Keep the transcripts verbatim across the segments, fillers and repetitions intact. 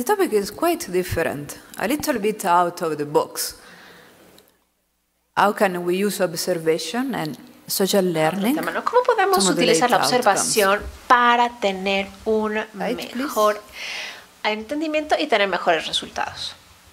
topic is quite different, a little bit out of the box. How can we use observation and social learning? ¿Cómo podemos utilizar la observación para tener un mejor entendimiento y tener mejores resultados?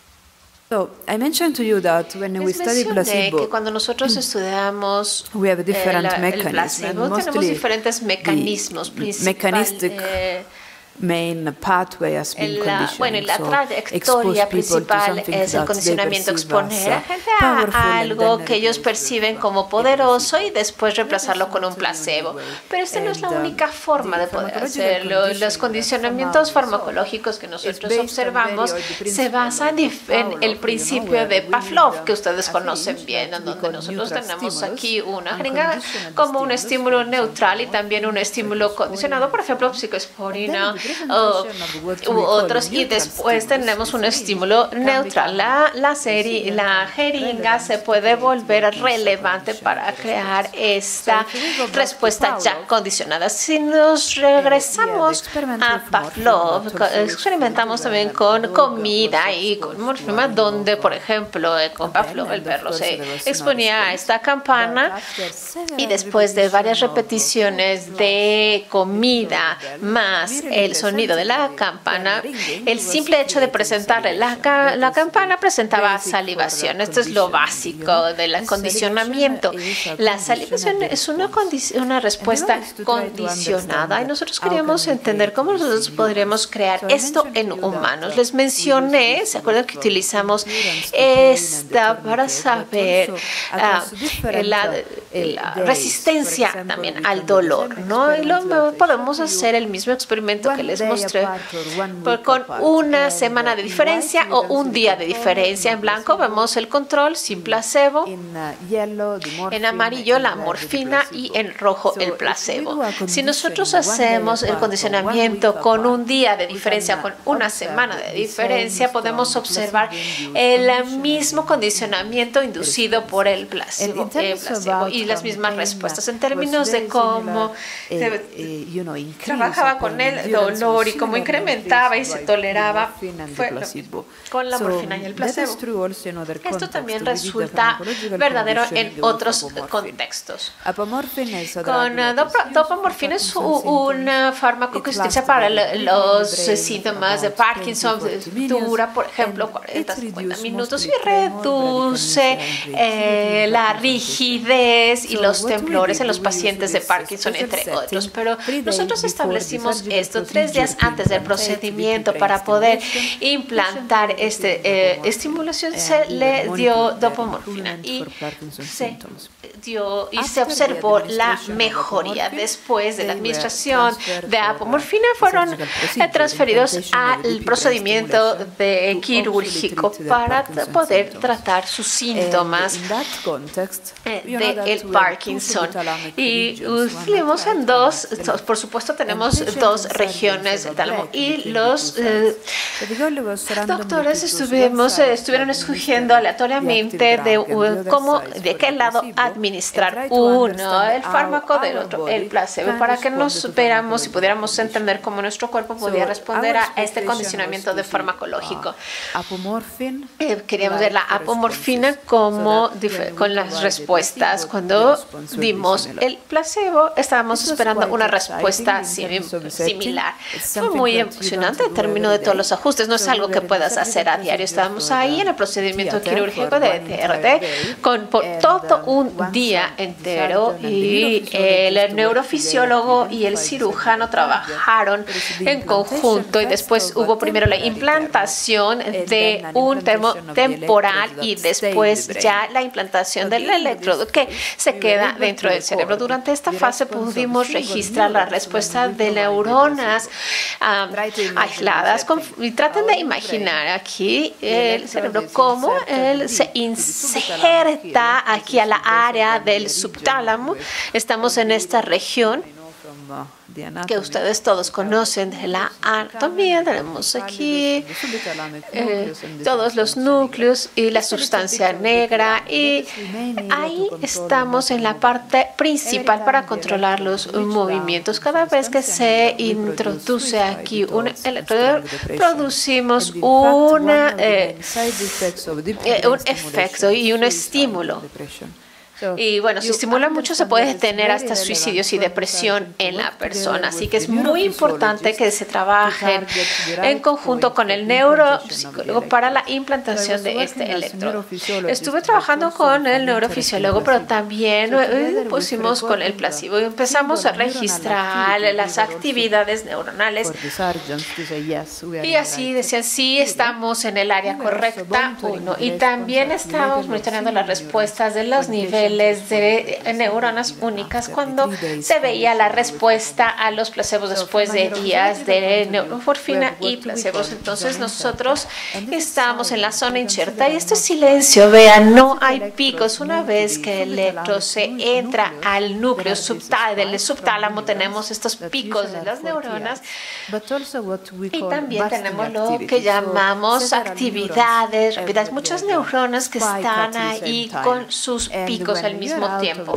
So, I mentioned to you that when we study placebo, que cuando nosotros estudiamos we have different el, mechanisms. El placebo, tenemos diferentes mecanismos principales. Eh, main pathway has been la, bueno, la trayectoria principal es el condicionamiento, exponer a gente a algo que ellos perciben como poderoso y después reemplazarlo con un placebo. Pero esta no es la única forma de poder hacerlo. Los condicionamientos farmacológicos que nosotros observamos se basan en el principio de Pavlov, que ustedes conocen bien, en donde nosotros tenemos aquí una jeringa como un estímulo neutral y también un estímulo condicionado, por ejemplo, psicosporina, O, u otros, y después tenemos un estímulo neutral. La, la, serie, la jeringa se puede volver relevante para crear esta respuesta ya condicionada. Si nos regresamos a Pavlov, experimentamos también con comida y con morfina, donde, por ejemplo, con Pavlov el perro se exponía a esta campana y después de varias repeticiones de comida más el sonido de la campana, el simple hecho de presentarle la, ca la campana presentaba salivación. Esto es lo básico del acondicionamiento. La salivación es una, una respuesta condicionada y nosotros queríamos entender cómo nosotros podríamos crear esto en humanos. Les mencioné, ¿se acuerdan que utilizamos esta para saber uh, la, la resistencia también al dolor, ¿no? Y lo, podemos hacer el mismo experimento que les mostré con una semana de diferencia o un día de diferencia. En blanco vemos el control sin placebo, en amarillo la morfina y en rojo el placebo. Si nosotros hacemos el condicionamiento con un día de diferencia, con una semana de diferencia, podemos observar el mismo condicionamiento inducido por el placebo, el placebo y las mismas respuestas. En términos de cómo se trabajaba con el dolor y cómo incrementaba y se toleraba fue lo, con la morfina y el placebo. Esto también resulta verdadero en otros contextos. Con dopamorfina es un fármaco que se utiliza para los síntomas de Parkinson, dura por ejemplo cuarenta a cincuenta minutos y reduce eh, la rigidez y los temblores en los pacientes de Parkinson, entre otros. Pero nosotros establecimos esto tres días antes del procedimiento para poder implantar esta eh, estimulación. Se le dio dopamorfina y se dio y se observó la mejoría. Después de la administración de apomorfina fueron eh, transferidos al procedimiento de quirúrgico para poder tratar sus síntomas eh, de el Parkinson. Y vivimos en dos, por supuesto tenemos dos regiones del tálamo y los eh, doctores estuvimos, eh, estuvieron escogiendo aleatoriamente de uh, cómo, de qué lado administrar uno, el fármaco del otro, el placebo, para que nos viéramos y pudiéramos entender cómo nuestro cuerpo podía responder a este condicionamiento de farmacológico. Eh, queríamos ver la apomorfina como con las respuestas. Cuando dimos el placebo, estábamos esperando una respuesta sim similar. Fue muy emocionante en términos de todos los ajustes. No es algo que puedas hacer a diario. Estábamos ahí en el procedimiento quirúrgico de T R T con por todo un día entero y el neurofisiólogo y el cirujano trabajaron en conjunto y después hubo primero la implantación de un termo temporal y después ya la implantación del electrodo que se queda dentro del cerebro. Durante esta fase pudimos registrar la respuesta de neuronas um, aisladas con, y traten de imaginar aquí el cerebro cómo él se inserta aquí a la área del subtálamo. Estamos en esta región que ustedes todos conocen de la anatomía. Tenemos aquí eh, todos los núcleos y la sustancia negra, y ahí estamos en la parte principal para controlar los movimientos. Cada vez que se introduce aquí un electrodo, producimos una, eh, eh, un efecto y un estímulo. Y bueno, si estimula mucho se puede tener hasta suicidios y depresión en la persona. Así que es muy importante que se trabajen en conjunto con el neuropsicólogo para la implantación de este electrodo. Estuve trabajando con el neurofisiólogo, pero también eh, pusimos con el placebo y empezamos a registrar las actividades neuronales. Y así decían, sí, estamos en el área correcta, uno. Y también estábamos monitoreando las respuestas de los niveles de neuronas únicas cuando se veía la respuesta a los placebos después de días de neuromorfina y placebos. Entonces nosotros estábamos en la zona incierta y esto es silencio. Vean, no hay picos. Una vez que el electro se entra al núcleo subtálamo, del subtálamo, tenemos estos picos de las neuronas y también tenemos lo que llamamos actividades rápidas. Muchas neuronas que están ahí con sus picos al mismo tiempo.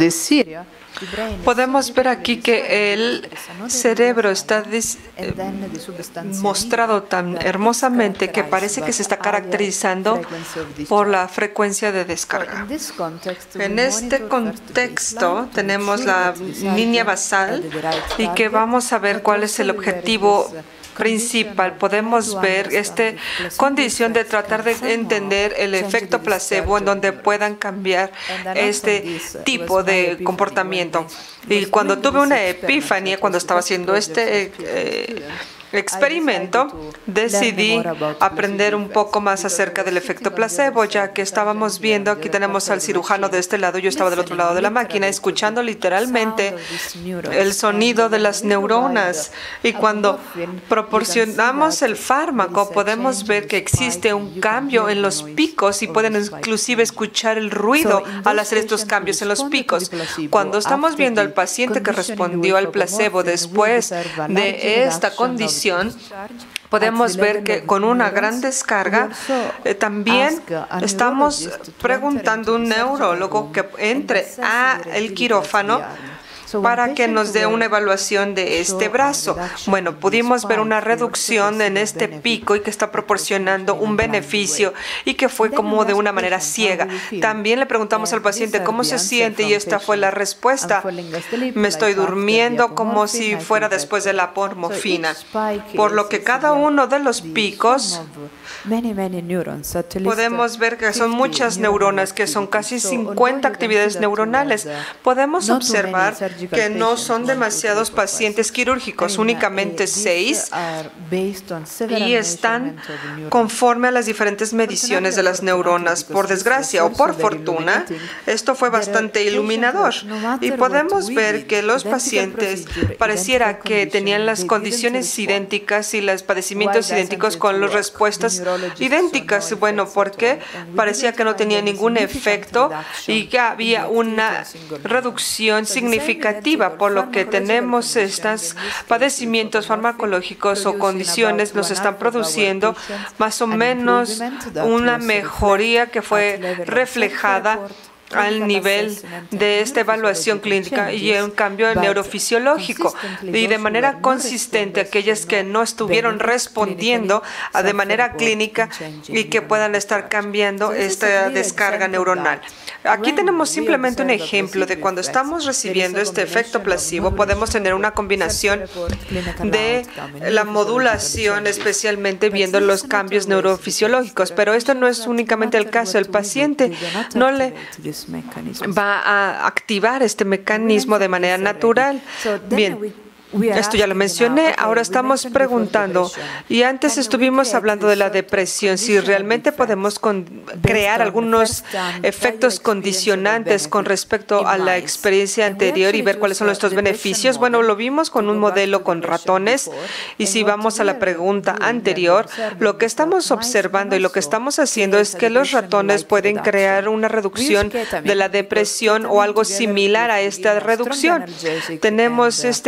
Podemos ver aquí que el cerebro está eh, mostrado tan hermosamente que parece que se está caracterizando por la frecuencia de descarga. En este contexto tenemos la línea basal y que vamos a ver cuál es el objetivo principal. Podemos ver esta condición de tratar de entender el efecto placebo en donde puedan cambiar este tipo de comportamiento. Y cuando tuve una epifanía, cuando estaba haciendo este eh, experimento, decidí aprender un poco más acerca del efecto placebo, ya que estábamos viendo, aquí tenemos al cirujano de este lado, yo estaba del otro lado de la máquina, escuchando literalmente el sonido de las neuronas. Y cuando proporcionamos el fármaco, podemos ver que existe un cambio en los picos y pueden inclusive escuchar el ruido al hacer estos cambios en los picos. Cuando estamos viendo al paciente que respondió al placebo después de esta condición, podemos ver que con una gran descarga eh, también estamos preguntando a un neurólogo que entre al quirófano para que nos dé una evaluación de este brazo. Bueno, pudimos ver una reducción en este pico y que está proporcionando un beneficio y que fue como de una manera ciega. También le preguntamos al paciente cómo se siente y esta fue la respuesta. Me estoy durmiendo como si fuera después de la morfina. Por lo que cada uno de los picos podemos ver que son muchas neuronas, que son casi cincuenta actividades neuronales. Podemos observar que no son demasiados pacientes quirúrgicos, únicamente seis, y están conforme a las diferentes mediciones de las neuronas. Por desgracia o por fortuna, esto fue bastante iluminador y podemos ver que los pacientes pareciera que tenían las condiciones idénticas y los padecimientos idénticos con las respuestas idénticas. Bueno, porque parecía que no tenía ningún efecto y que había una reducción significativa, por lo que tenemos estos padecimientos farmacológicos o condiciones nos están produciendo más o menos una mejoría que fue reflejada al nivel de esta evaluación clínica y un cambio neurofisiológico. Y de manera consistente, aquellas que no estuvieron respondiendo a de manera clínica y que puedan estar cambiando esta descarga neuronal. Aquí tenemos simplemente un ejemplo de cuando estamos recibiendo este efecto placebo, podemos tener una combinación de la modulación, especialmente viendo los cambios neurofisiológicos. Pero esto no es únicamente el caso. El paciente no le va a activar este mecanismo de manera natural. Bien. Esto ya lo mencioné, ahora estamos preguntando, y antes estuvimos hablando de la depresión, si realmente podemos crear algunos efectos condicionantes con respecto a la experiencia anterior y ver cuáles son nuestros beneficios. Bueno, lo vimos con un modelo con ratones, y si vamos a la pregunta anterior, lo que estamos observando y lo que estamos haciendo es que los ratones pueden crear una reducción de la depresión o algo similar a esta reducción. Tenemos este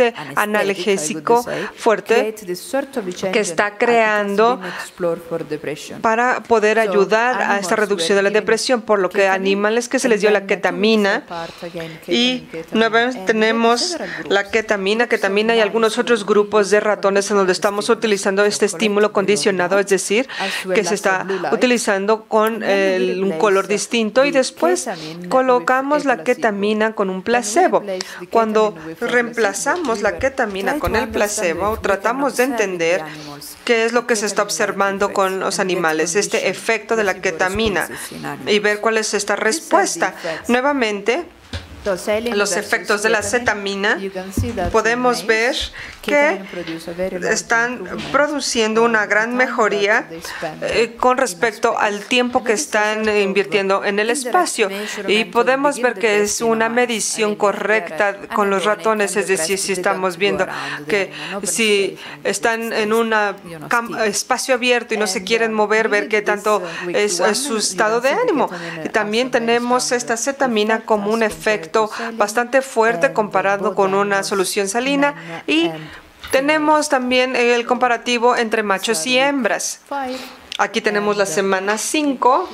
analgésico fuerte que está creando para poder ayudar a esta reducción de la depresión, por lo que animales que se les dio la ketamina, y nuevamente tenemos la ketamina, ketamina y algunos otros grupos de ratones en donde estamos utilizando este estímulo condicionado, es decir, que se está utilizando con el, un color distinto, y después colocamos la ketamina con un placebo. Cuando reemplazamos la ketamina con el placebo, tratamos de entender qué es lo que se está observando con los animales, este efecto de la ketamina, y ver cuál es esta respuesta. Nuevamente, los efectos de la ketamina, podemos ver que están produciendo una gran mejoría eh, con respecto al tiempo que están invirtiendo en el espacio, y podemos ver que es una medición correcta con los ratones, es decir, si estamos viendo que si están en un espacio abierto y no se quieren mover, ver qué tanto es, es su estado de ánimo. Y también tenemos esta ketamina como un efecto bastante fuerte comparado con una solución salina, y tenemos también el comparativo entre machos y hembras. Aquí tenemos la semana cinco,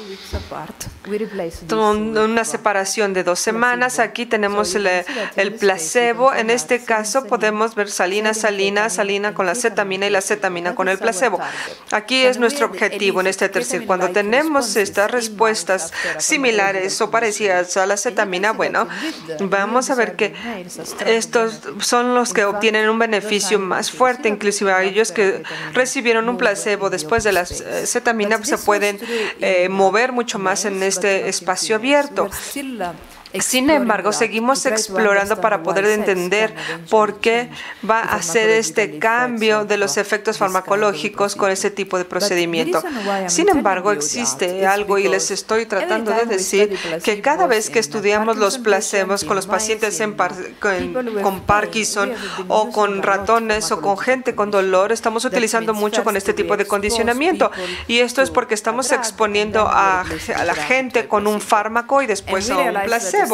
una separación de dos semanas. Aquí tenemos el, el placebo. En este caso podemos ver salina, salina, salina con la ketamina y la ketamina con el placebo. Aquí es nuestro objetivo en este tercer. Cuando tenemos estas respuestas similares o parecidas a la ketamina, bueno, vamos a ver que estos son los que obtienen un beneficio más fuerte, inclusive a ellos que recibieron un placebo después de las ketamina se pueden eh, mover mucho más en este espacio abierto. Sin embargo, seguimos explorando para poder entender por qué va a hacer este cambio de los efectos farmacológicos con este tipo de procedimiento. Sin embargo, existe algo, y les estoy tratando de decir que cada vez que estudiamos los placebos con los pacientes en par con, con Parkinson o con ratones o con gente con dolor, estamos utilizando mucho con este tipo de condicionamiento. Y esto es porque estamos exponiendo a, a la gente con un fármaco y después a un placebo.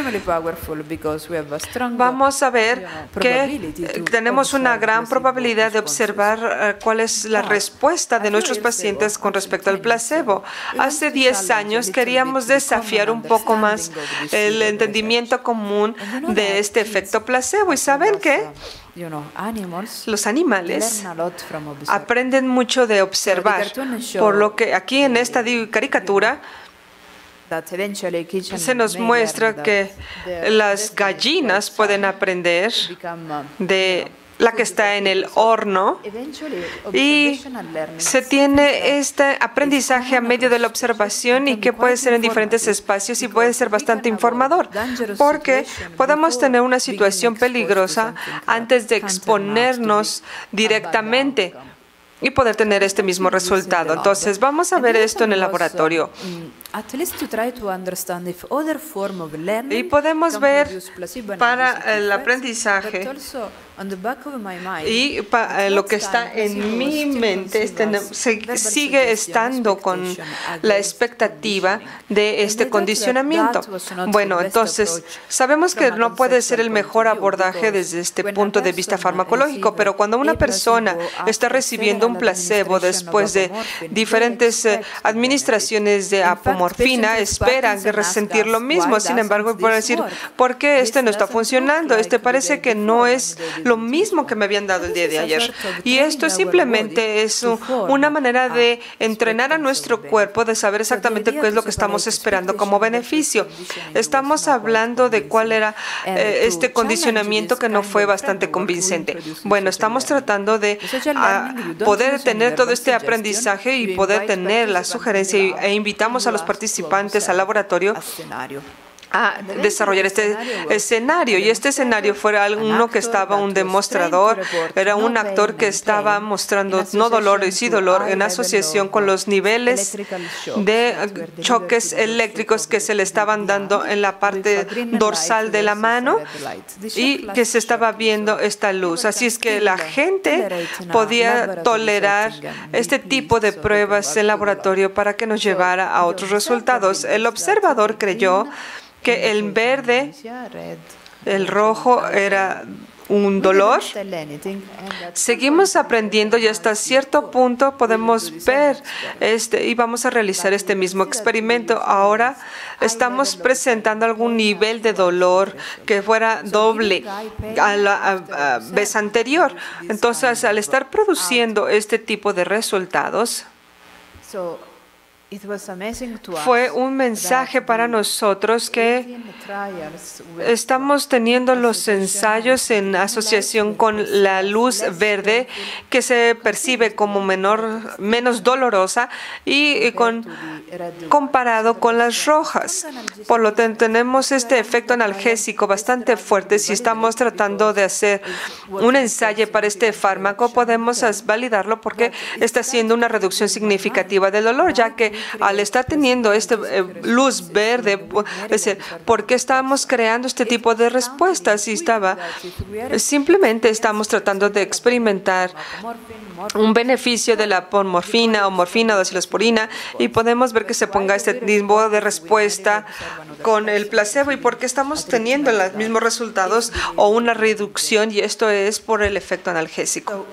Vamos a ver que tenemos una gran probabilidad de observar cuál es la respuesta de nuestros pacientes con respecto al placebo. Hace diez años queríamos desafiar un poco más el entendimiento común de este efecto placebo. ¿Y saben qué? Los animales aprenden mucho de observar, por lo que aquí en esta caricatura se nos muestra que las gallinas pueden aprender de la que está en el horno, y se tiene este aprendizaje a medio de la observación, y que puede ser en diferentes espacios y puede ser bastante informador, porque podemos tener una situación peligrosa antes de exponernos directamente y poder tener este mismo resultado. Entonces, vamos a ver esto en el laboratorio. Y podemos ver para el aprendizaje y para lo que está en mi mente, este, se, sigue estando con la expectativa de este condicionamiento. Bueno, entonces, sabemos que no puede ser el mejor abordaje desde este punto de vista farmacológico, pero cuando una persona está recibiendo un placebo después de diferentes eh, administraciones de apomorfina, esperan resentir lo mismo. Sin embargo, pueden decir, ¿por qué este no está funcionando? Este parece que no es lo mismo que me habían dado el día de ayer. Y esto simplemente es un, una manera de entrenar a nuestro cuerpo, de saber exactamente qué es lo que estamos esperando como beneficio. Estamos hablando de cuál era eh, este condicionamiento que no fue bastante convincente. Bueno, estamos tratando de a, poder tener todo este aprendizaje y poder tener la sugerencia, e invitamos a los participantes al laboratorio a desarrollar este escenario. Y este escenario fue uno que estaba un demostrador, era un actor que estaba mostrando no dolor y sí dolor en asociación con los niveles de choques eléctricos que se le estaban dando en la parte dorsal de la mano, y que se estaba viendo esta luz. Así es que la gente podía tolerar este tipo de pruebas en laboratorio para que nos llevara a otros resultados. El observador creyó que el verde, el rojo era un dolor. Seguimos aprendiendo y hasta cierto punto podemos ver este y vamos a realizar este mismo experimento. Ahora estamos presentando algún nivel de dolor que fuera doble a la a, a vez anterior. Entonces, al estar produciendo este tipo de resultados, fue un mensaje para nosotros que estamos teniendo los ensayos en asociación con la luz verde, que se percibe como menor, menos dolorosa, y con, comparado con las rojas. Por lo tanto, tenemos este efecto analgésico bastante fuerte. Si estamos tratando de hacer un ensayo para este fármaco, podemos validarlo porque está haciendo una reducción significativa del dolor, ya que al estar teniendo esta eh, luz verde, es decir, ¿por qué estamos creando este tipo de respuestas? Y estaba, simplemente estamos tratando de experimentar un beneficio de la morfina o morfina o de ciclosporina, y podemos ver que se ponga este tipo de respuesta con el placebo, y por qué estamos teniendo los mismos resultados o una reducción, y esto es por el efecto analgésico.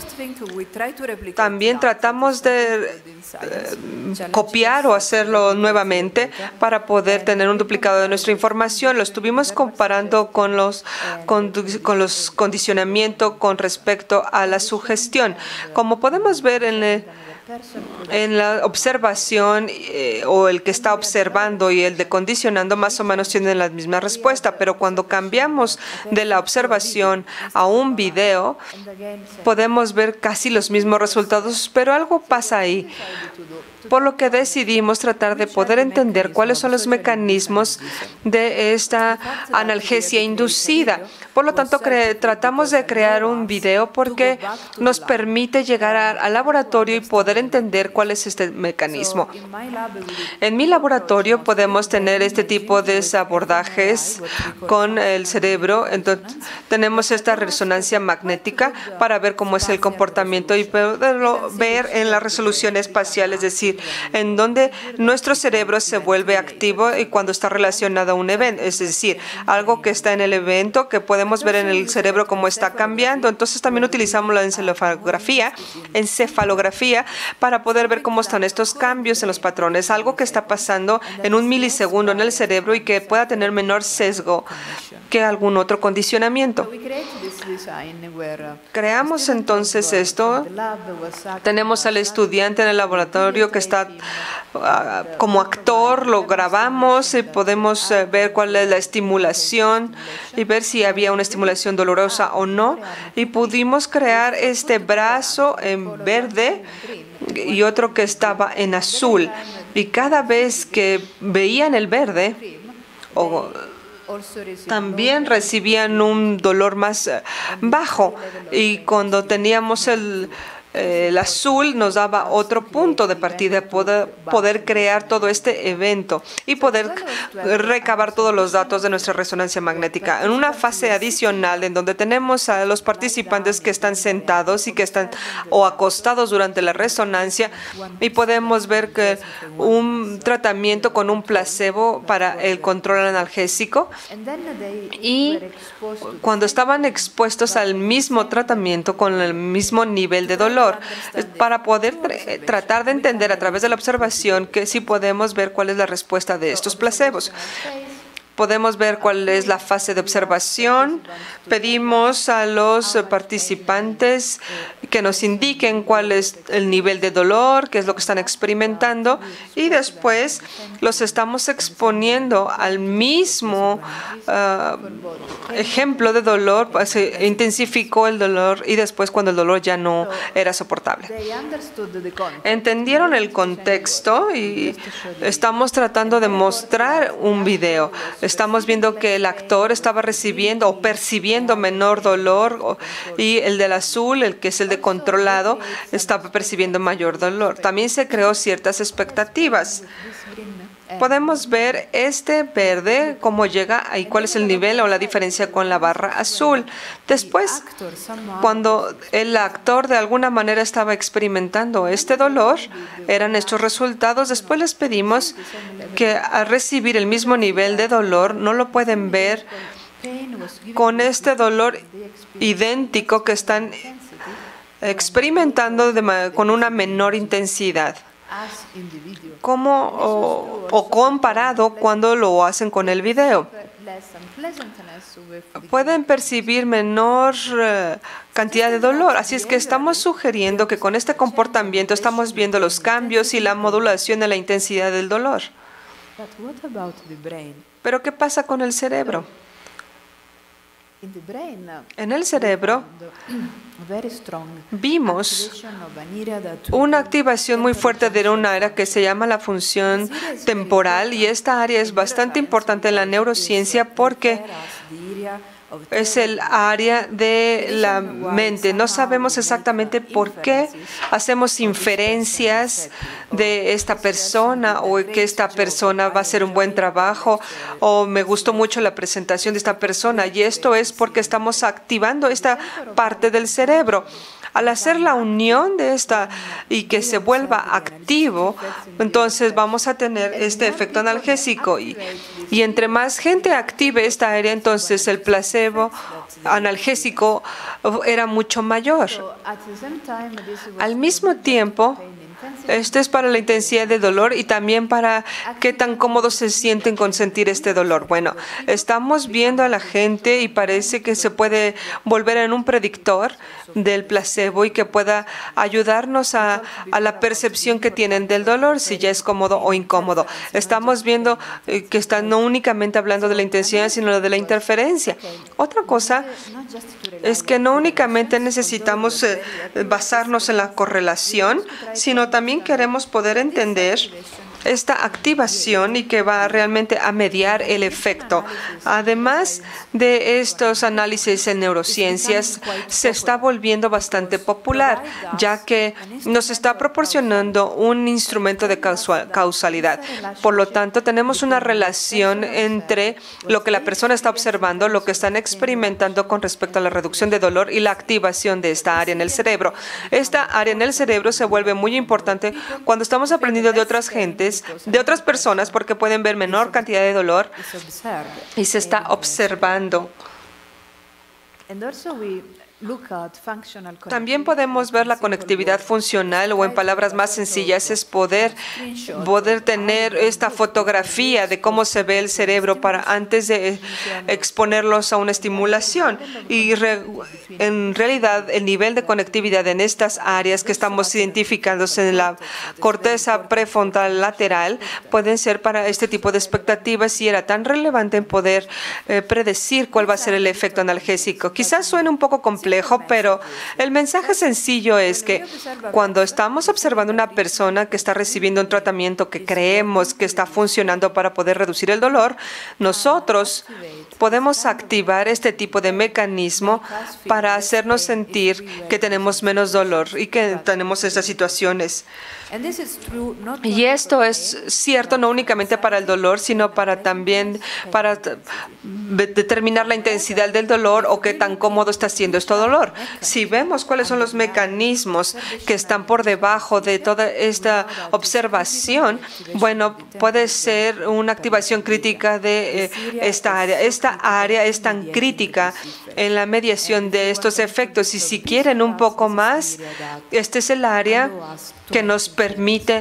También tratamos de eh, copiar o hacerlo nuevamente para poder tener un duplicado de nuestra información. Lo estuvimos comparando con los, con, con los condicionamientos con respecto a la sugestión. Como podemos ver en el En la observación eh, o el que está observando y el de condicionando más o menos tienen la misma respuesta, pero cuando cambiamos de la observación a un video, podemos ver casi los mismos resultados, pero algo pasa ahí. Por lo que decidimos tratar de poder entender cuáles son los mecanismos de esta analgesia inducida. Por lo tanto, tratamos de crear un video porque nos permite llegar al laboratorio y poder entender cuál es este mecanismo. En mi laboratorio podemos tener este tipo de abordajes con el cerebro. Entonces, tenemos esta resonancia magnética para ver cómo es el comportamiento y poderlo ver en la resolución espacial, es decir, en donde nuestro cerebro se vuelve activo y cuando está relacionado a un evento, es decir, algo que está en el evento que podemos ver en el cerebro cómo está cambiando. Entonces también utilizamos la encefalografía, encefalografía para poder ver cómo están estos cambios en los patrones, algo que está pasando en un milisegundo en el cerebro y que pueda tener menor sesgo que algún otro condicionamiento. Creamos entonces esto. Tenemos al estudiante en el laboratorio que está uh, como actor, lo grabamos y podemos uh, ver cuál es la estimulación y ver si había una estimulación dolorosa o no. Y pudimos crear este brazo en verde y otro que estaba en azul. Y cada vez que veían el verde, o también recibían un dolor más bajo, y cuando teníamos el el azul nos daba otro punto de partida, poder, poder crear todo este evento y poder recabar todos los datos de nuestra resonancia magnética. En una fase adicional en donde tenemos a los participantes que están sentados y que están o acostados durante la resonancia, y podemos ver que un tratamiento con un placebo para el control analgésico, y cuando estaban expuestos al mismo tratamiento con el mismo nivel de dolor, para poder tra tratar de entender a través de la observación que sí podemos ver cuál es la respuesta de estos placebos. Podemos ver cuál es la fase de observación. Pedimos a los participantes que nos indiquen cuál es el nivel de dolor, qué es lo que están experimentando, y después los estamos exponiendo al mismo uh, ejemplo de dolor. Se intensificó el dolor y después cuando el dolor ya no era soportable. Entendieron el contexto y estamos tratando de mostrar un video. Estamos viendo que el actor estaba recibiendo o percibiendo menor dolor, y el del azul, el que es el de controlado, estaba percibiendo mayor dolor. También se creó ciertas expectativas. Podemos ver este verde, cómo llega y cuál es el nivel o la diferencia con la barra azul. Después, cuando el actor de alguna manera estaba experimentando este dolor, eran estos resultados. Después les pedimos que al recibir el mismo nivel de dolor, no lo pueden ver con este dolor idéntico que están experimentando de, con una menor intensidad, como o, o comparado cuando lo hacen con el video. Pueden percibir menor uh, cantidad de dolor. Así es que estamos sugiriendo que con este comportamiento estamos viendo los cambios y la modulación de la intensidad del dolor. Pero ¿qué pasa con el cerebro? En el cerebro vimos una activación muy fuerte de una área que se llama la función temporal, y esta área es bastante importante en la neurociencia porque es el área de la mente. No sabemos exactamente por qué hacemos inferencias de esta persona o que esta persona va a hacer un buen trabajo o me gustó mucho la presentación de esta persona, y esto es porque estamos activando esta parte del cerebro. Al hacer la unión de esta y que se vuelva activo, entonces vamos a tener este efecto analgésico. Y, y entre más gente active esta área, entonces el placebo analgésico era mucho mayor. Al mismo tiempo, esto es para la intensidad de dolor y también para qué tan cómodos se sienten con sentir este dolor. Bueno, estamos viendo a la gente y parece que se puede volver en un predictor del placebo y que pueda ayudarnos a, a la percepción que tienen del dolor, si ya es cómodo o incómodo. Estamos viendo eh, que están no únicamente hablando de la intensidad, sino de la interferencia. Otra cosa es que no únicamente necesitamos eh, basarnos en la correlación, sino también queremos poder entender esta activación y que va realmente a mediar el efecto. Además de estos análisis en neurociencias, se está volviendo bastante popular, ya que nos está proporcionando un instrumento de causalidad. Por lo tanto, tenemos una relación entre lo que la persona está observando, lo que están experimentando con respecto a la reducción de dolor y la activación de esta área en el cerebro. Esta área en el cerebro se vuelve muy importante cuando estamos aprendiendo de otras gentes, de otras personas, porque pueden ver menor cantidad de dolor y se está observando. También podemos ver la conectividad funcional, o en palabras más sencillas es poder, poder tener esta fotografía de cómo se ve el cerebro para antes de exponerlos a una estimulación. Y re, en realidad el nivel de conectividad en estas áreas que estamos identificando en la corteza prefrontal lateral pueden ser para este tipo de expectativas, y era tan relevante en poder eh, predecir cuál va a ser el efecto analgésico. Quizás suene un poco complejo, pero el mensaje sencillo es que cuando estamos observando una persona que está recibiendo un tratamiento que creemos que está funcionando para poder reducir el dolor, nosotros podemos activar este tipo de mecanismo para hacernos sentir que tenemos menos dolor y que tenemos esas situaciones. Y esto es cierto no únicamente para el dolor, sino para también para determinar la intensidad del dolor o qué tan cómodo está siendo este dolor. Si vemos cuáles son los mecanismos que están por debajo de toda esta observación, bueno, puede ser una activación crítica de eh, esta área. Esta área es tan crítica en la mediación de estos efectos, y si quieren un poco más, este es el área que nos permite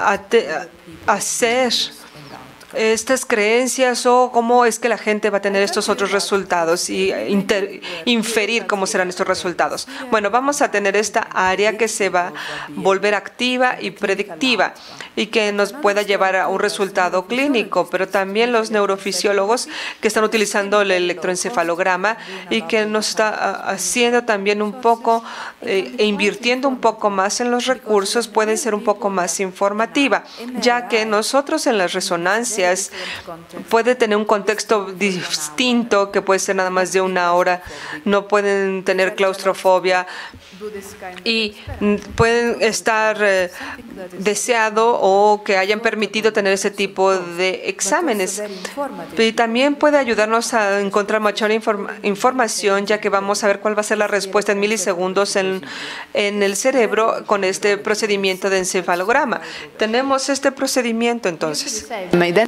hacer estas creencias o cómo es que la gente va a tener estos otros resultados y inter, inferir cómo serán estos resultados. Bueno, vamos a tener esta área que se va a volver activa y predictiva y que nos pueda llevar a un resultado clínico, pero también los neurofisiólogos que están utilizando el electroencefalograma y que nos está haciendo también un poco eh, e invirtiendo un poco más en los recursos, puede ser un poco más informativa, ya que nosotros en las resonancias puede tener un contexto distinto, que puede ser nada más de una hora, no pueden tener claustrofobia y pueden estar eh, deseado o que hayan permitido tener ese tipo de exámenes. Y también puede ayudarnos a encontrar mayor informa información, ya que vamos a ver cuál va a ser la respuesta en milisegundos en, en el cerebro con este procedimiento de encefalograma. Tenemos este procedimiento entonces.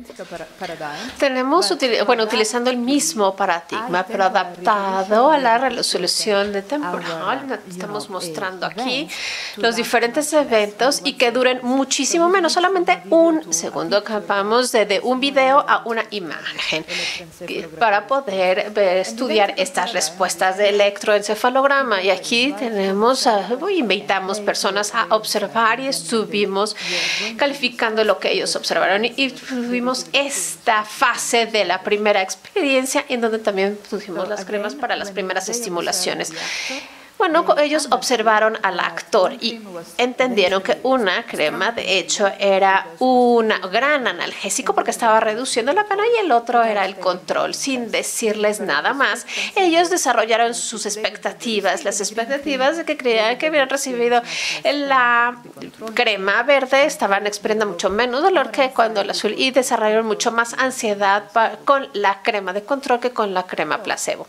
tenemos, bueno, utilizando el mismo paradigma, pero adaptado a la resolución de temporal. Estamos mostrando aquí los diferentes eventos y que duren muchísimo menos, solamente un segundo. Vamos de, de un video a una imagen para poder ver, estudiar estas respuestas de electroencefalograma. Y aquí tenemos, uh, invitamos personas a observar y estuvimos calificando lo que ellos observaron. Y, y tuvimos esta fase de la primera experiencia en donde también pusimos las cremas para las primeras estimulaciones. Bueno, ellos observaron al actor y entendieron que una crema, de hecho, era un gran analgésico porque estaba reduciendo la pena y el otro era el control. Sin decirles nada más, ellos desarrollaron sus expectativas, las expectativas de que creían que habían recibido la crema verde, estaban experimentando mucho menos dolor que cuando el azul y desarrollaron mucho más ansiedad con la crema de control que con la crema placebo.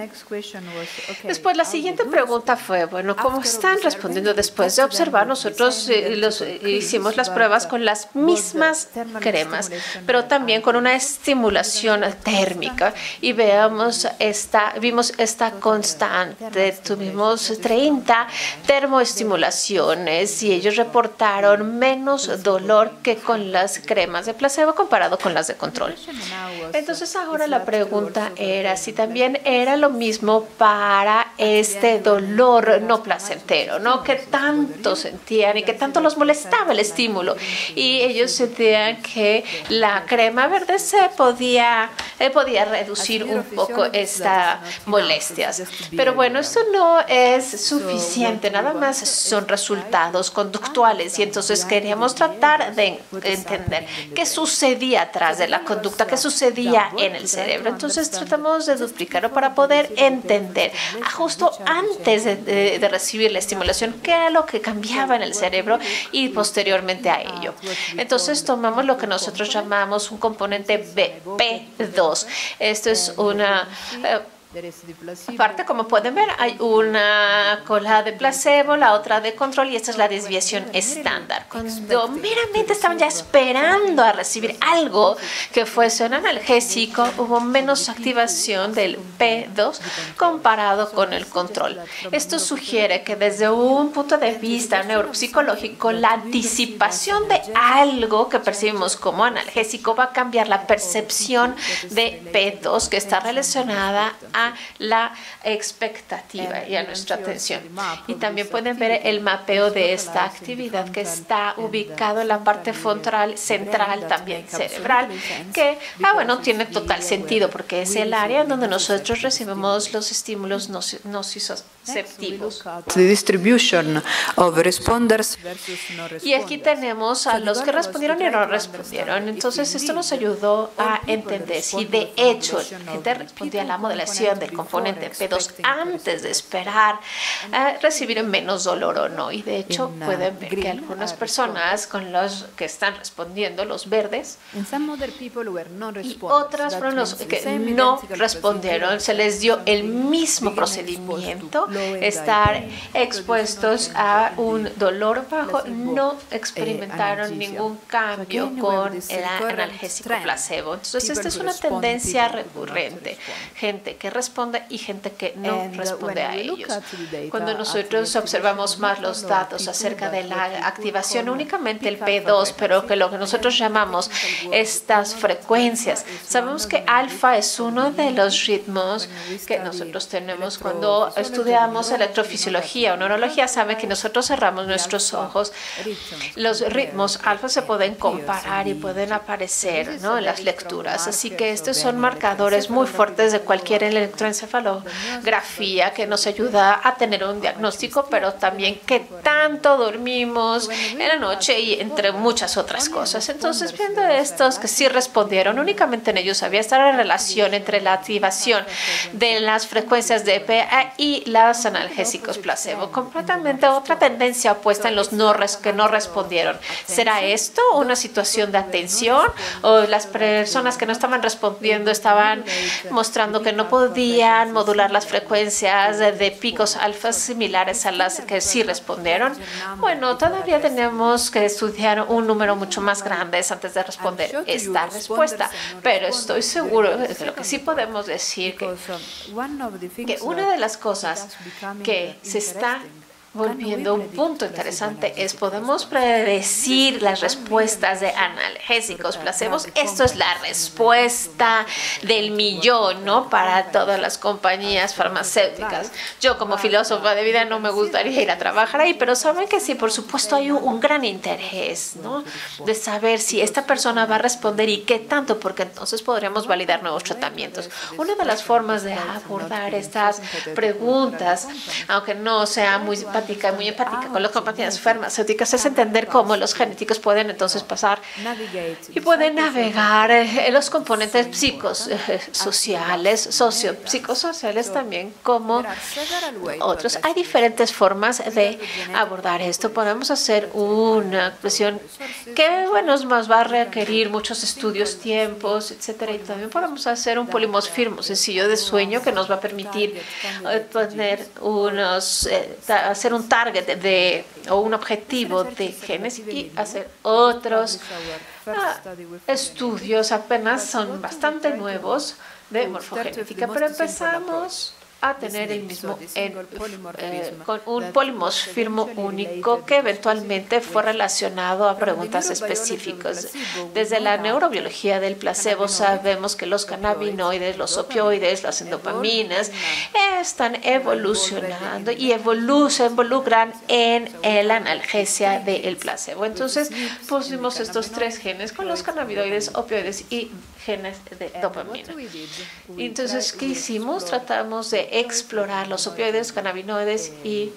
Después, la siguiente pregunta fue, bueno, ¿cómo están respondiendo después de observar? Nosotros eh, los, eh, hicimos las pruebas con las mismas cremas, pero también con una estimulación térmica y veamos esta, vimos esta constante. Tuvimos treinta termoestimulaciones y ellos reportaron menos dolor que con las cremas de placebo comparado con las de control. Entonces ahora la pregunta era si también era lo mismo para este dolor no placentero, ¿no? Que tanto sentían y que tanto los molestaba el estímulo. Y ellos sentían que la crema verde se podía, eh, podía reducir un poco estas molestias. Pero bueno, esto no es suficiente, nada más son resultados conductuales y entonces queríamos tratar de entender qué sucedía atrás de la conducta, qué sucedía en el cerebro. Entonces tratamos de duplicarlo para poder entender justo antes de, de, de recibir la estimulación qué era lo que cambiaba en el cerebro y posteriormente a ello. Entonces tomamos lo que nosotros llamamos un componente B P dos. Esto es una eh, aparte, como pueden ver, hay una cola de placebo, la otra de control y esta es la desviación estándar. Cuando meramente estaban ya esperando a recibir algo que fuese un analgésico, hubo menos activación del P dos comparado con el control. Esto sugiere que desde un punto de vista neuropsicológico, la anticipación de algo que percibimos como analgésico va a cambiar la percepción de P dos que está relacionada a a la expectativa y a nuestra atención. Y también pueden ver el mapeo de esta actividad que está ubicado en la parte frontal, central, también cerebral, que, ah, bueno, tiene total sentido porque es el área en donde nosotros recibimos los estímulos nociceptivos. Y aquí tenemos a los que respondieron y no respondieron. Entonces, esto nos ayudó a entender si de hecho la gente respondía a la modelación del componente P dos antes de esperar a recibir menos dolor o no. Y de hecho pueden ver que algunas personas con los que están respondiendo, los verdes, y otras fueron los que no respondieron. Se les dio el mismo procedimiento, estar expuestos a un dolor bajo, no experimentaron ningún cambio con el analgésico placebo. Entonces esta es una tendencia recurrente, gente que responde y gente que no responde a ellos. Cuando nosotros observamos más los datos acerca de la activación, únicamente el P dos, pero que lo que nosotros llamamos estas frecuencias, sabemos que alfa es uno de los ritmos que nosotros tenemos cuando estudiamos electrofisiología o neurología. Sabe que nosotros cerramos nuestros ojos, los ritmos alfa se pueden comparar y pueden aparecer, ¿no?, en las lecturas. Así que estos son marcadores muy fuertes de cualquier electroencefalografía que nos ayuda a tener un diagnóstico, pero también qué tanto dormimos en la noche y entre muchas otras cosas. Entonces, viendo estos que sí respondieron, únicamente en ellos había esta relación entre la activación de las frecuencias de E P A y los analgésicos placebo. Completamente otra tendencia opuesta en los no res que no respondieron. ¿Será esto una situación de atención o las personas que no estaban respondiendo estaban mostrando que no podían podían modular las frecuencias de, de picos alfas similares a las que sí respondieron. Bueno, todavía tenemos que estudiar un número mucho más grande antes de responder esta respuesta, pero estoy seguro de que lo que sí podemos decir que, que una de las cosas que se está volviendo un punto interesante es podemos predecir las respuestas de analgésicos, placebos. Esto es la respuesta del millón, ¿no? Para todas las compañías farmacéuticas. Yo como filósofa de vida no me gustaría ir a trabajar ahí, pero saben que sí, por supuesto hay un, un gran interés, ¿no? De saber si esta persona va a responder y qué tanto, porque entonces podríamos validar nuevos tratamientos. Una de las formas de abordar estas preguntas, aunque no sea muy y muy empática con las compañías farmacéuticas, es entender cómo los genéticos pueden entonces pasar y pueden navegar en los componentes psicosociales, sociopsicosociales también como otros. Hay diferentes formas de abordar esto. Podemos hacer una cuestión que, bueno, nos va a requerir muchos estudios, tiempos, etcétera. Y también podemos hacer un polimorfismo sencillo de sueño que nos va a permitir tener unos, eh, hacer un target de, o un objetivo de genes y hacer otros ah, estudios, apenas son bastante nuevos de morfogenética, pero empezamos a tener el mismo en, eh, con un polimorfismo único que eventualmente fue relacionado a preguntas específicas. Desde la neurobiología del placebo sabemos que los cannabinoides, los opioides, las endopaminas están evolucionando y evolu se involucran en la analgesia del placebo. Entonces pusimos estos tres genes con los cannabinoides, opioides y genes de dopamina. Entonces, ¿qué hicimos? Tratamos de explorar los opioides, cannabinoides y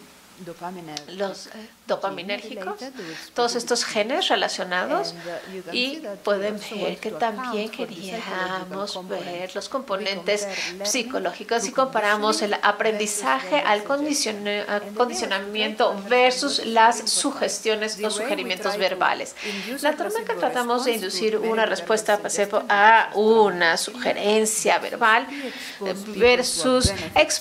los dopaminérgicos, todos estos genes relacionados, y pueden ver que también queríamos ver los componentes psicológicos y comparamos el aprendizaje al condicionamiento versus las sugestiones o sugerimientos verbales. La forma que tratamos de inducir una respuesta a una sugerencia verbal versus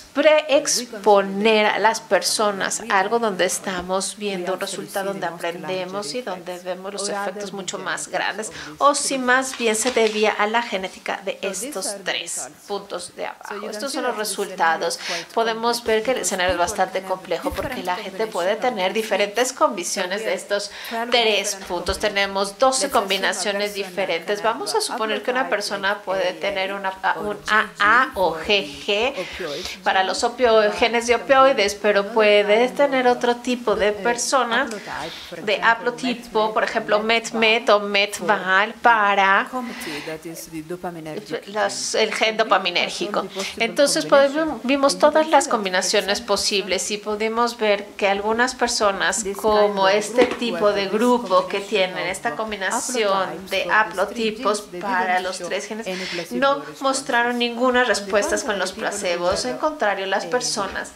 exponer a las personas algo donde estamos viendo un resultado donde aprendemos y donde vemos los efectos mucho más grandes, o si más bien se debía a la genética de estos tres puntos de abajo. Estos son los resultados. Podemos ver que el escenario es bastante complejo porque la gente puede tener diferentes combinaciones de estos tres puntos. Tenemos doce combinaciones diferentes. Vamos a suponer que una persona puede tener una, un A A o G G para los genes de opioides, pero puede tener otro tipo de persona de haplotipo, por ejemplo, MET-MET o MET-VAL para los, el gen dopaminérgico. Entonces podemos, vimos todas las combinaciones posibles y pudimos ver que algunas personas como este tipo de grupo que tienen esta combinación de haplotipos para los tres genes no mostraron ninguna respuesta con los placebos. En contrario, las personas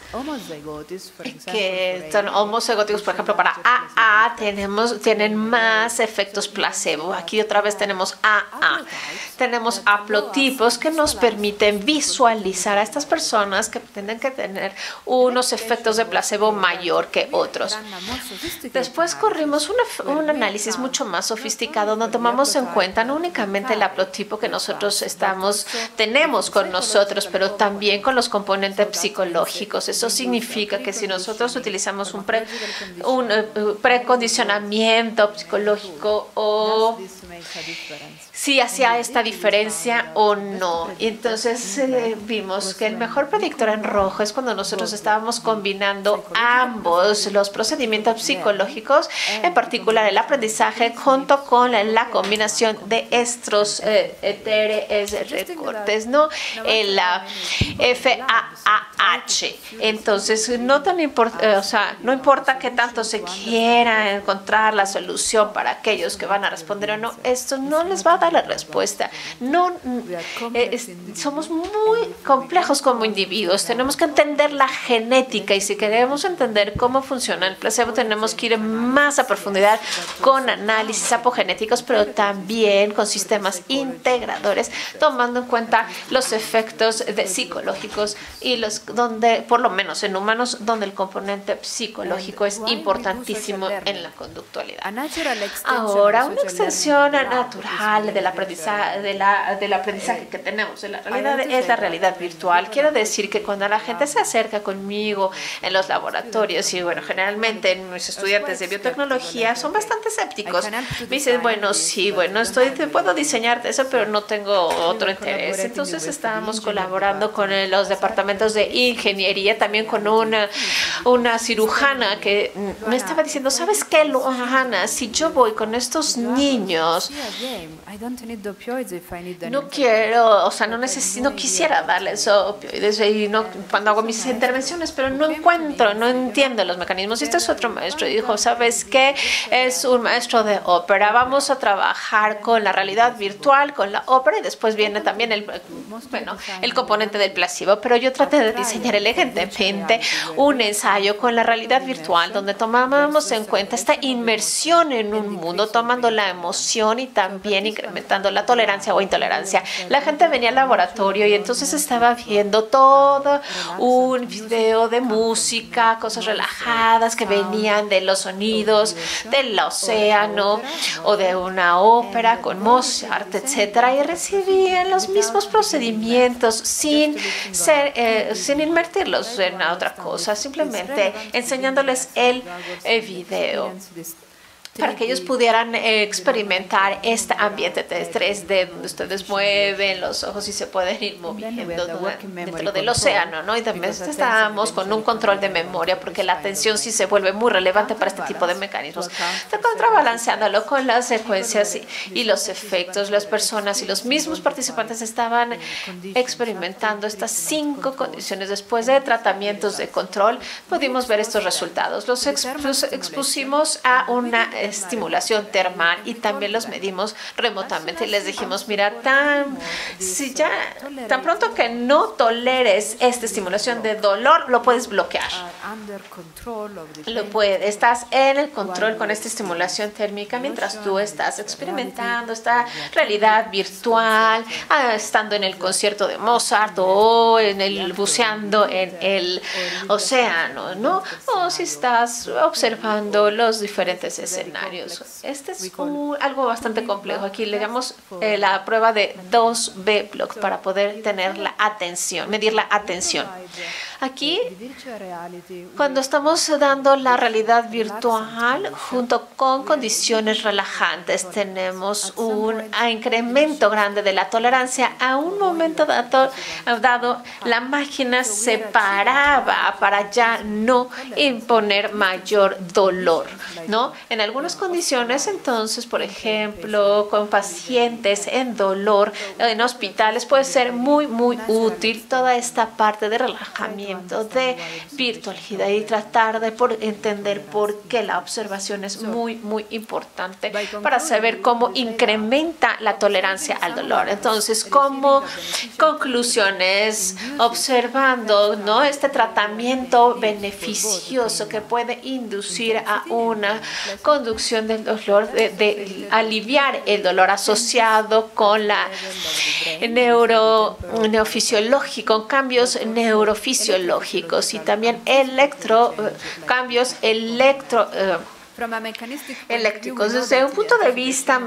que son homozigóticos, por ejemplo, para A A tenemos, tienen más efectos placebo. Aquí otra vez tenemos A A. Tenemos haplotipos que nos permiten visualizar a estas personas que tienen que tener unos efectos de placebo mayor que otros. Después corrimos una, un análisis mucho más sofisticado donde tomamos en cuenta no únicamente el haplotipo que nosotros estamos, tenemos con nosotros, pero también con los componentes psicológicos. Eso significa que si nosotros utilizamos un, pre, un uh, precondicionamiento psicológico o si hacía esta diferencia o no. Y entonces eh, vimos que el mejor predictor en rojo es cuando nosotros estábamos combinando ambos los procedimientos psicológicos, en particular el aprendizaje junto con la, la combinación de estos eh, etéreos recortes, ¿no? El uh, F A A H. Entonces, no tan importa, eh, o sea, no importa qué tanto se quiera encontrar la solución para aquellos que van a responder o no, esto no les va a dar dar la respuesta. No, eh, es, somos muy complejos como individuos. Tenemos que entender la genética y si queremos entender cómo funciona el placebo, tenemos que ir más a profundidad con análisis apogenéticos, pero también con sistemas integradores, tomando en cuenta los efectos de psicológicos y los donde, por lo menos en humanos, donde el componente psicológico es importantísimo en la conductualidad. Ahora, una extensión natural del aprendizaje, de la, del aprendizaje que tenemos en la realidad es la realidad virtual. Quiero decir que cuando la gente se acerca conmigo en los laboratorios y bueno, generalmente mis estudiantes de biotecnología son bastante escépticos. Me dicen, bueno, sí, bueno, estoy, puedo diseñarte eso, pero no tengo otro interés. Entonces estábamos colaborando con los departamentos de ingeniería, también con una, una cirujana que me estaba diciendo, ¿sabes qué, Luana? Si yo voy con estos niños, no quiero, o sea, no necesito, no quisiera darles opioides y no, cuando hago mis intervenciones, pero no encuentro, no entiendo los mecanismos. Y este es otro maestro y dijo, ¿sabes qué? Es un maestro de ópera. Vamos a trabajar con la realidad virtual, con la ópera y después viene también el, bueno, el componente del placebo. Pero yo traté de diseñar elegantemente un ensayo con la realidad virtual donde tomábamos en cuenta esta inmersión en un mundo, tomando la emoción y también incrementando la tolerancia o intolerancia. La gente venía al laboratorio y entonces estaba viendo todo un video de música, cosas relajadas que venían de los sonidos del océano o de una ópera con Mozart, etcétera, y recibían los mismos procedimientos sin ser, eh, sin invertirlos en otra cosa, simplemente enseñándoles el, el video para que ellos pudieran eh, experimentar este ambiente de tres D donde ustedes mueven los ojos y se pueden ir moviendo dentro del océano, ¿no? Y también estábamos con un control de memoria porque la atención sí se vuelve muy relevante para este tipo de mecanismos. Está contrabalanceándolo con las secuencias y, y los efectos. Las personas y los mismos participantes estaban experimentando estas cinco condiciones. Después de tratamientos de control, pudimos ver estos resultados. Los, exp los expusimos a una estimulación termal y también los medimos remotamente y les dijimos, mira, tan, si ya, tan pronto que no toleres esta estimulación de dolor, lo puedes bloquear. Lo puedes, estás en el control con esta estimulación térmica mientras tú estás experimentando esta realidad virtual, estando en el concierto de Mozart o en el buceando en el océano, ¿no? O si estás observando los diferentes escenarios. Este es un, algo bastante complejo. Aquí le damos eh, la prueba de dos B blocks para poder tener la atención, medir la atención. Aquí, cuando estamos dando la realidad virtual junto con condiciones relajantes, tenemos un incremento grande de la tolerancia. A un momento dado, dado la máquina se paraba para ya no imponer mayor dolor, ¿no? En algunas condiciones, entonces, por ejemplo, con pacientes en dolor en hospitales, puede ser muy, muy útil toda esta parte de relajamiento, de virtualidad y tratar de por entender por qué la observación es muy, muy importante para saber cómo incrementa la tolerancia al dolor. Entonces, como conclusiones, observando, ¿no?, este tratamiento beneficioso que puede inducir a una conducción del dolor, de, de aliviar el dolor asociado con la neuro, neurofisiológico, cambios neurofisiológicos y también electro, cambios electro, uh, eléctricos. Desde un punto de vista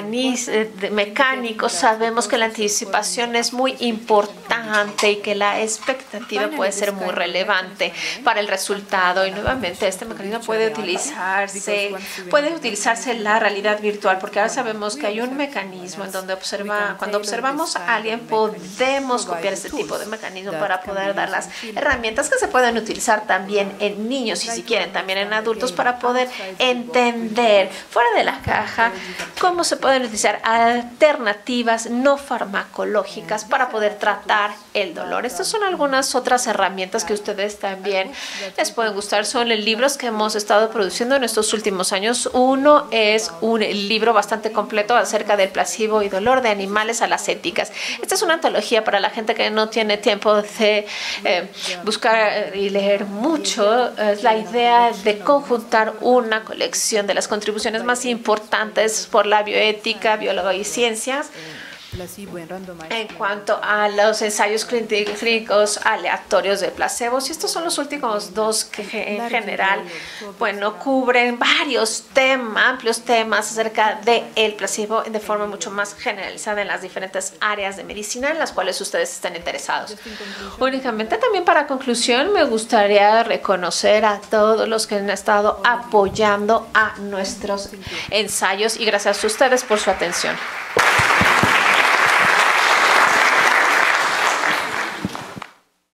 mecánico, sabemos que la anticipación es muy importante y que la expectativa puede ser muy relevante para el resultado. Y nuevamente, este mecanismo puede utilizarse, puede utilizarse en la realidad virtual, porque ahora sabemos que hay un mecanismo en donde observa, cuando observamos a alguien, podemos copiar este tipo de mecanismo para poder dar las herramientas que se pueden utilizar también en niños y si quieren también en adultos para poder entender fuera de la caja cómo se pueden utilizar alternativas no farmacológicas para poder tratar el dolor. Estas son algunas otras herramientas que ustedes también les pueden gustar. Son los libros que hemos estado produciendo en estos últimos años. Uno es un libro bastante completo acerca del placebo y dolor de animales a las éticas. Esta es una antología para la gente que no tiene tiempo de eh, buscar y leer mucho. Es la idea de conjuntar una colección de las contribuciones más importantes por la bioética, biología y ciencias en cuanto a los ensayos clínicos aleatorios de placebos. Y estos son los últimos dos que en general, bueno, cubren varios temas, amplios temas acerca del placebo de forma mucho más generalizada en las diferentes áreas de medicina en las cuales ustedes están interesados. Únicamente también para conclusión me gustaría reconocer a todos los que han estado apoyando a nuestros ensayos y gracias a ustedes por su atención.